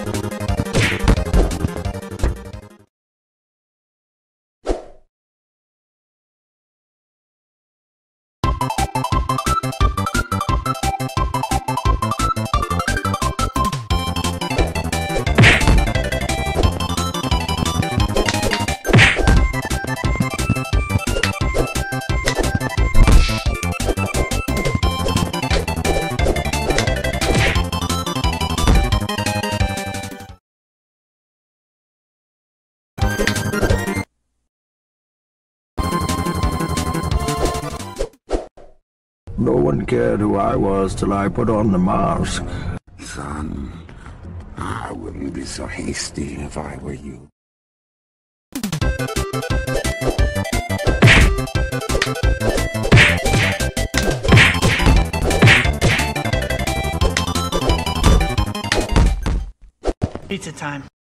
No one cared who I was till I put on the mask. Son, I wouldn't be so hasty if I were you. Pizza time.